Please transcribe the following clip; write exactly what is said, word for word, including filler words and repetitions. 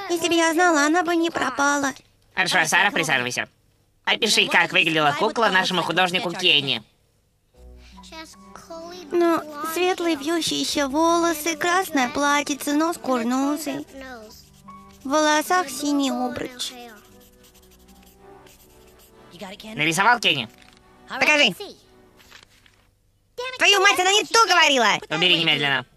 Если бы я знала, она бы не пропала. Хорошо, Сара, присаживайся. Опиши, как выглядела кукла нашему художнику Кенни. Ну, светлые вьющиеся волосы, красное платьице, нос курносый. В волосах синий обруч. Нарисовал Кенни? Покажи. Твою мать, она не то говорила! Убери немедленно.